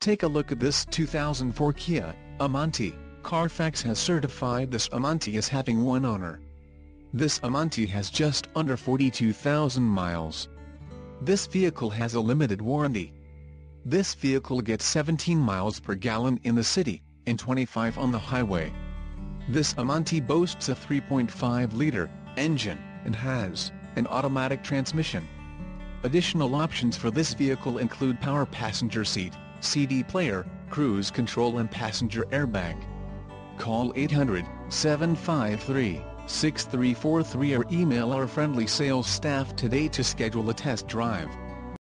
Take a look at this 2004 Kia Amanti. Carfax has certified this Amanti as having one owner. This Amanti has just under 42,000 miles. This vehicle has a limited warranty. This vehicle gets 17 miles per gallon in the city, and 25 on the highway. This Amanti boasts a 3.5-liter engine, and has an automatic transmission. Additional options for this vehicle include power passenger seat, CD player, cruise control and passenger airbag. Call 800-753-6343 or email our friendly sales staff today to schedule a test drive.